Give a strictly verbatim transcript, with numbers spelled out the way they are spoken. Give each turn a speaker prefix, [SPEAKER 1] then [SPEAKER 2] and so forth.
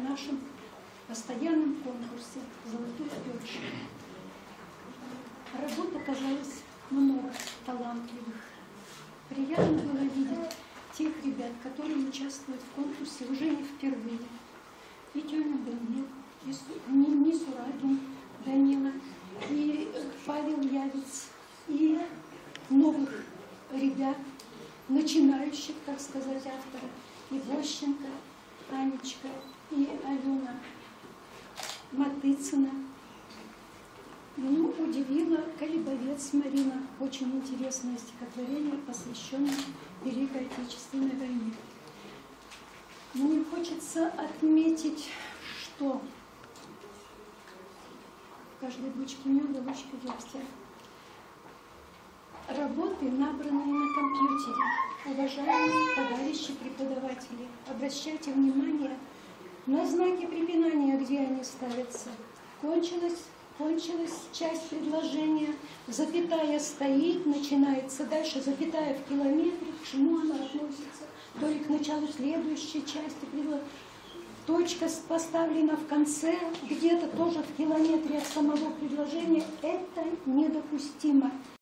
[SPEAKER 1] нашем постоянном конкурсе «Золотой перышек». Работ оказалось много талантливых. Приятно было видеть тех ребят, которые участвуют в конкурсе уже не впервые. И Тёмин Данил, и Нисурагин Данила, и Павел Явец, и новых ребят, начинающих, так сказать, авторов, и Вощенко, Анечка, и Алена Матыцына. Ну, удивила Колебовец Марина, очень интересное стихотворение, посвященное Великой Отечественной войне. Мне хочется отметить, что в каждой бочке меда ложка дегтя. Работы, набранные на компьютере. Уважаемые товарищи преподаватели, обращайте внимание на знаки препинания, где они ставятся. Кончилась, кончилась часть предложения, запятая стоит, начинается дальше, запятая в километре, к чему она относится, то ли к началу следующей части предложения. Точка поставлена в конце, где-то тоже в километре от самого предложения. Это недопустимо.